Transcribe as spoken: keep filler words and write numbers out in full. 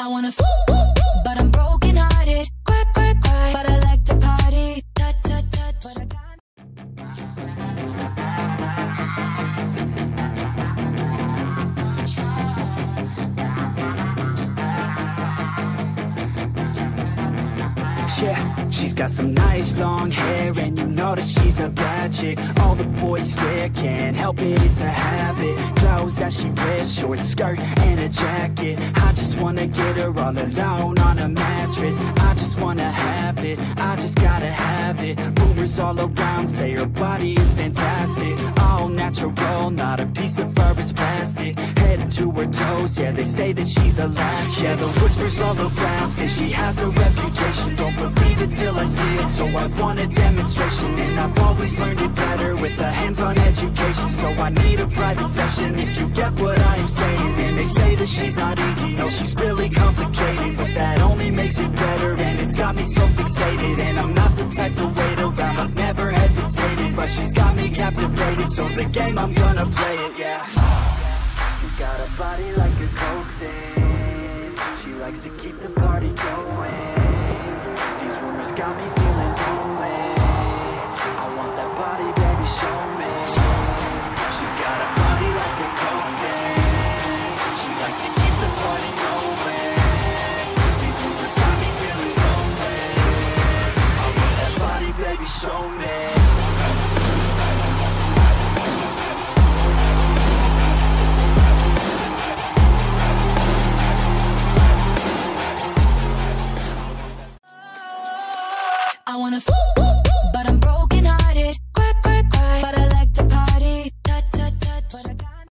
I wanna f but I'm broken hearted. Cry, cry, cry, but I like to party. Touch, touch, touch, but I got Yeah, she's got some nice long hair, and you know that she's a bad chick. All the boys stare, can't help it, it's a habit. Clothes that she wears, short skirt and a jacket. I just wanna get her all alone on a mattress. I just wanna have it, I just gotta have it. Rumors all around say her body is fantastic. All natural, not a piece of fur is plastic. Head to her toes, yeah, they say that she's a latch. Yeah, the whispers all around say she has a reputation. Don't believe it till I see it, so I want a demonstration. And I've always learned it better with a hands-on education. So I need a private session if you get what I am saying. And they say that she's not easy, no, she's really complicated. But that only makes it better, and it's got me so fixated. And I'm not the type to wait around, I've never hesitated. But she's got me captivated, so the game, I'm gonna play it, yeah. She got a body like a coke thing. She likes to keep the